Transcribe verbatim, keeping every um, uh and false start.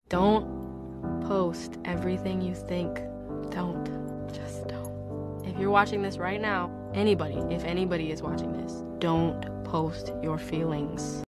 Don't post everything you think. Don't. Just don't. If you're watching this right now, anybody, if anybody is watching this, don't post your feelings.